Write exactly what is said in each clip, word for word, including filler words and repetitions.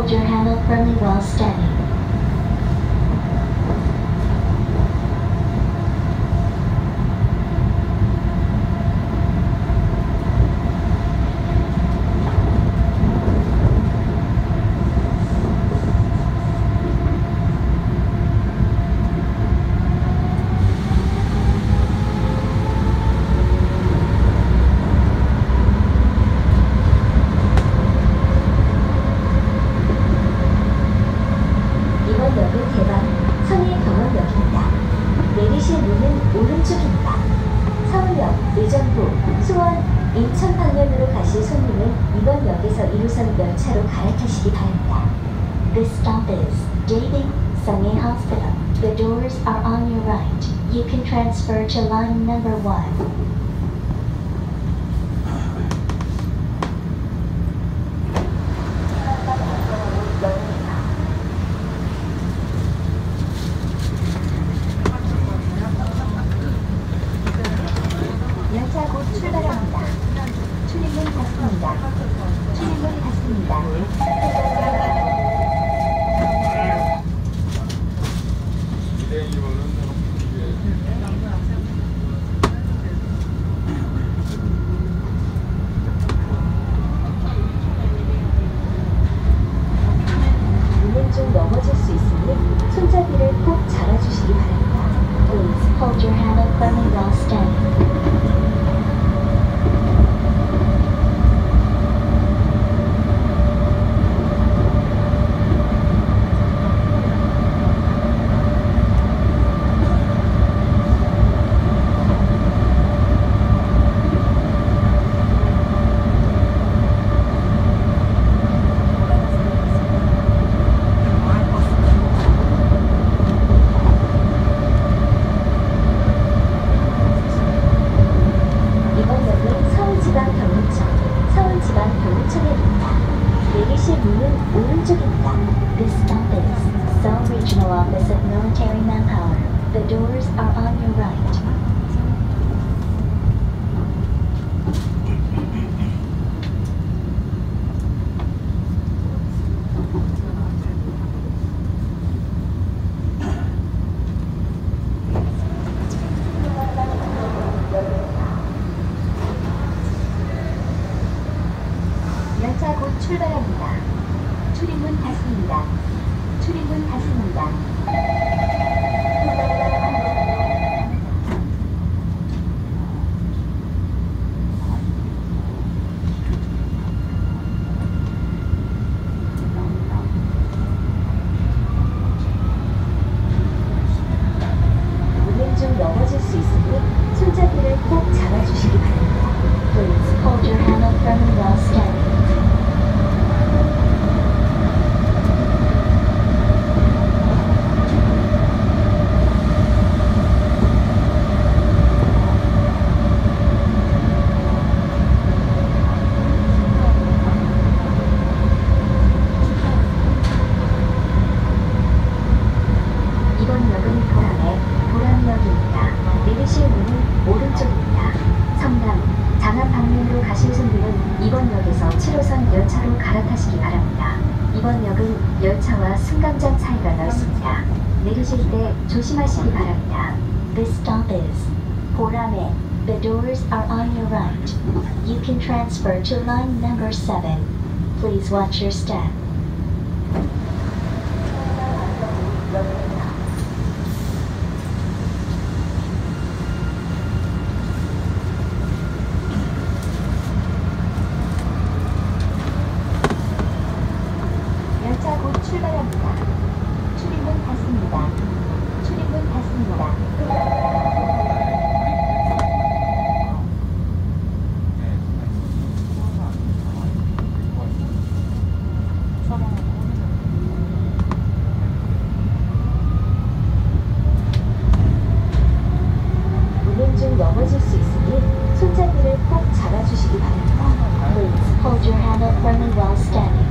hold your handle firmly while standing. 인천 방면으로 가실 손님은 이번 역에서 일 호선 열차로 갈아타시기 바랍니다. This stop is Daedae Sangye Hospital. The doors are on your right. You can transfer to line number one. 열차 곧 출발합니다. 출입문 닫습니다. 출입문 닫습니다. 문은 좀 넘어질 수 있으니 손잡이를 꼭 잡아주시기 바랍니다. Please hold your handle firmly while standing. 내리실 문은 오른쪽입니다. This stop is Seoul Regional Office of Military Manpower. The doors are on your right. 열차 곧 출발합니다. 출입문 닫습니다. 출입문 닫습니다. 문은 좀 넘어질 수 있으니 손잡이를 꼭 잡아주시기 바랍니다. Please hold your handle firmly while standing. 이번 역은 보람의 보람역입니다. 내리실 문은 오른쪽입니다. 성남, 장안 방면으로 가실 손님은 이번 역에서 칠 호선 열차로 갈아타시기 바랍니다. 이번 역은 열차와 승강장 사이가 넓습니다. 내리실 때 조심하시기 바랍니다. This stop is Porame. The doors are on your right. You can transfer to line number seven. Please watch your step. 열차 곧 출발합니다. 출입문 닫습니다. 출입문 닫습니다. 문은 좀 넘어질 수 있으니 손잡이를 꼭 잡아주시기 바랍니다. Please hold your handle firmly while standing.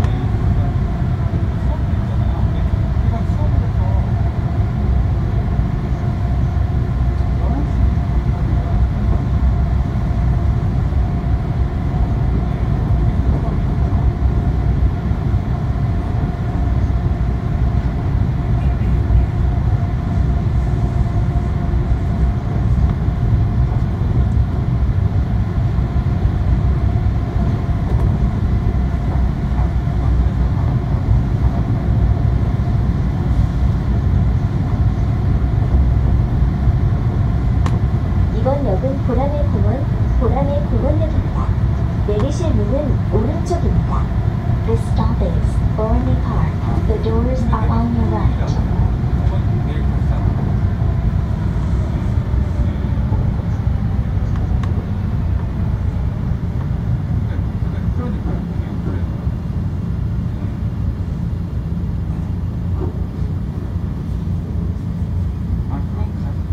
Borney Park. The doors are on your right. 내일 갔다. 그러니까요. 아, 그럼 가서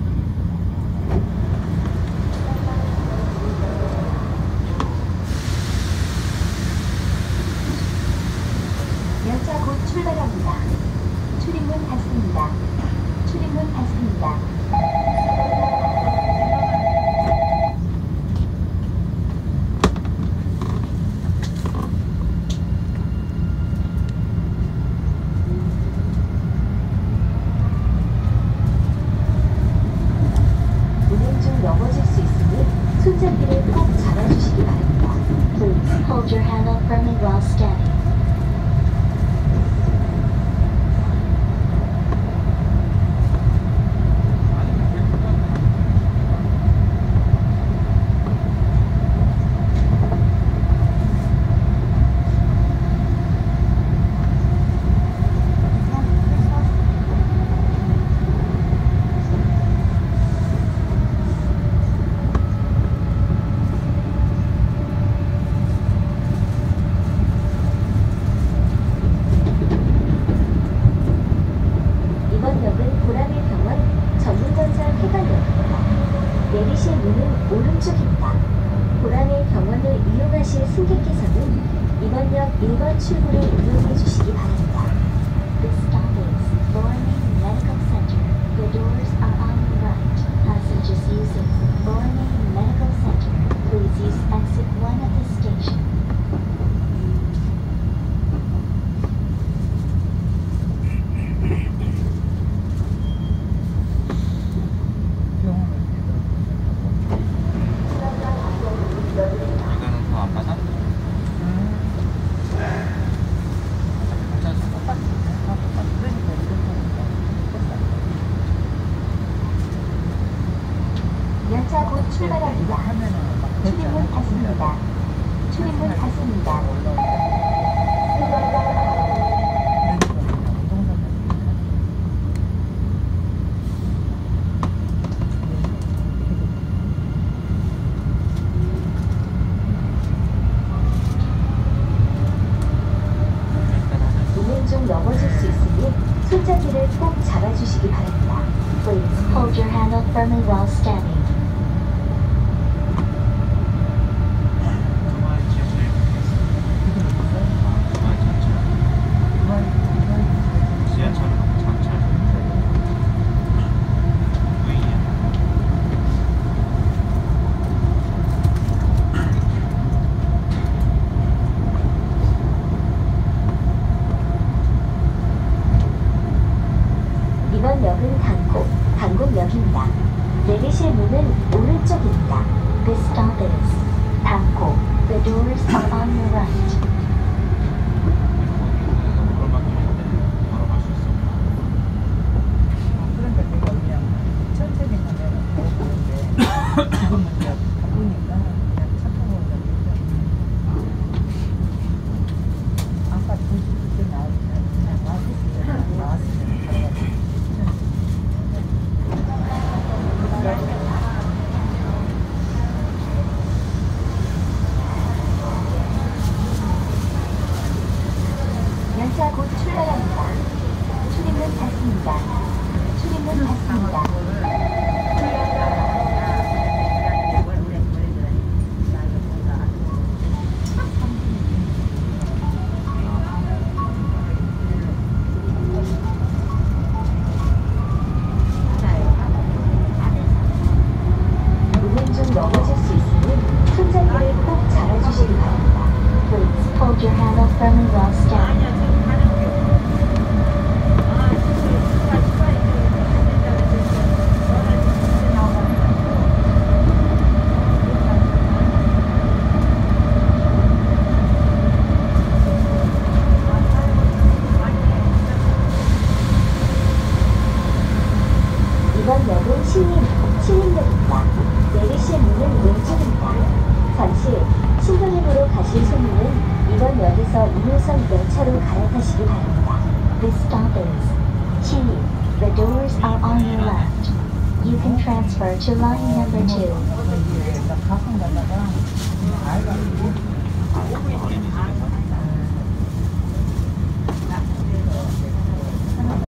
열차 곧 출발합니다. 출입문 닫습니다. 출입문 닫습니다. 운행 중 넘어질 수 있으니 손잡이를 꼭 잡아주시기 바랍니다. Please hold your handle firmly while standing. 이번 역은 보라매 병원 전문건설 해관역입니다. 내리실 문은 오른쪽입니다. 보라매 병원을 이용하실 승객께서는 이번 역 일 번 출구를 이용해 주시기 바랍니다. This stop is Borney Medical Center. The doors are on your right. Passengers using Borney Medical Center, please use exit one at this station. 이거는 더 안 받아? 열차 곧 출발합니다. 출입문 닫습니다. 출입문 닫습니다. 운행 중 넘어질 수 있으니 손잡이를 꼭 잡아주시기 바랍니다. Please hold your handle firmly while standing. 두바이 지하철 아, 두바이 전철. 지하철 전철. V야. 이번 역은 강곡, 강곡역입니다. 내리실 문은 오른쪽입니다. This stop is Bangkok. The doors are on your right. 바로 갈 수 있어. 그러니까 내가 그냥 천천히 가면 보는데 지금은 이제 바쁘니까 그냥 차 타고 가니까 아까 두 시 그때 나왔잖아. 그냥 나왔을 때 나왔을 때 걸어가지고 열차 곧 출발합니다. 출입문 닫습니다. 출입문 닫습니다. 운행 중 넘어질 수 있으니 손잡이를 꼭 잡아주시기 바랍니다. Please hold your handle firmly while standing. 운행 This stop is two. The doors are on your left. You can transfer to line number two. 나 가끔 가다가 아이가 어린이집에서